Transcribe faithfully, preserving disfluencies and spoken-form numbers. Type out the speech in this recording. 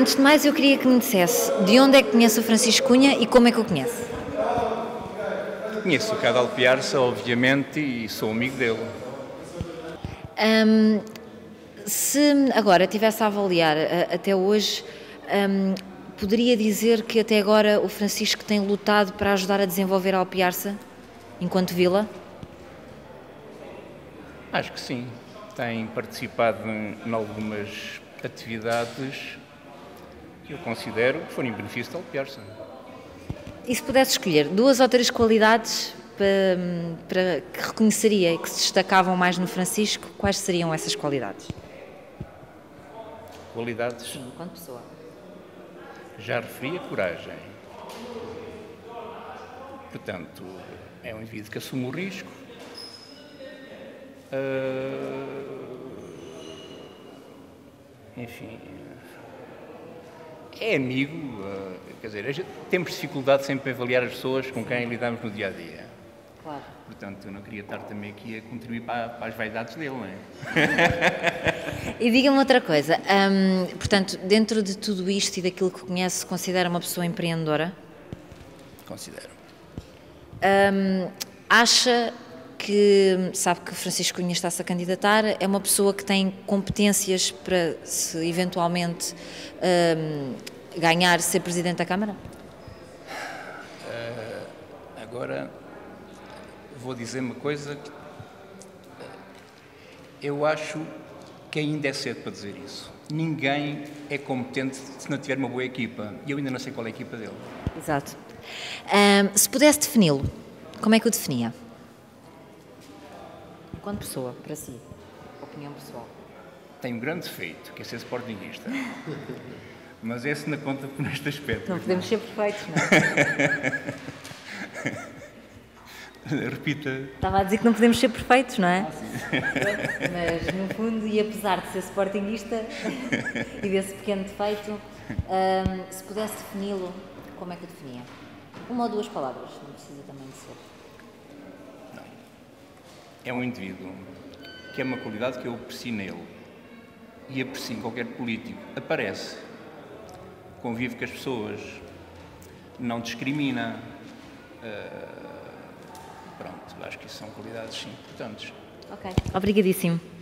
Antes de mais, eu queria que me dissesse de onde é que conhece o Francisco Cunha e como é que o conhece? Conheço o Cadal Piarça, obviamente, e sou amigo dele. Um, se agora tivesse a avaliar a, até hoje, um, poderia dizer que até agora o Francisco tem lutado para ajudar a desenvolver a Alpiarça enquanto vila? Acho que sim. Tem participado em, em algumas atividades que eu considero que foram em benefício da Alpiarça. E se pudesse escolher duas ou três qualidades para, para, que reconheceria e que se destacavam mais no Francisco, quais seriam essas qualidades? Qualidades? Sim, enquanto pessoa. Já referi a coragem. Portanto, é um indivíduo que assume o risco. Uh, enfim, é amigo, uh, quer dizer, a gente, temos dificuldade sempre em avaliar as pessoas com quem lidamos no dia-a-dia. Claro. Portanto, eu não queria estar também aqui a contribuir para, para as vaidades dele, não é? E diga-me outra coisa, hum, portanto, dentro de tudo isto e daquilo que conhece, considera uma pessoa empreendedora? Considero. Hum, acha que, sabe que Francisco Cunha está-se a candidatar, é uma pessoa que tem competências para, se eventualmente hum, ganhar, ser Presidente da Câmara? Uh, agora, vou dizer uma coisa que eu acho que ainda é cedo para dizer isso. Ninguém é competente se não tiver uma boa equipa. E eu ainda não sei qual é a equipa dele. Exato. Um, se pudesse defini-lo, como é que o definia? Enquanto pessoa, para si, opinião pessoal. Tem um grande defeito, que é ser sportinguista. Mas esse não conta neste aspecto. Não podemos ser perfeitos, não é? Repita. Estava a dizer que não podemos ser perfeitos, não é? Ah, sim. Mas, no fundo, e apesar de ser sportinguista e desse pequeno defeito, um, se pudesse defini-lo, como é que o definia? Uma ou duas palavras, não precisa também de ser. Não. É um indivíduo que é uma qualidade que eu aprecio nele e aprecio em qualquer político. Aparece, convive com as pessoas, não discrimina. Uh, Pronto, acho que isso são qualidades sim, importantes. Ok. Obrigadíssimo.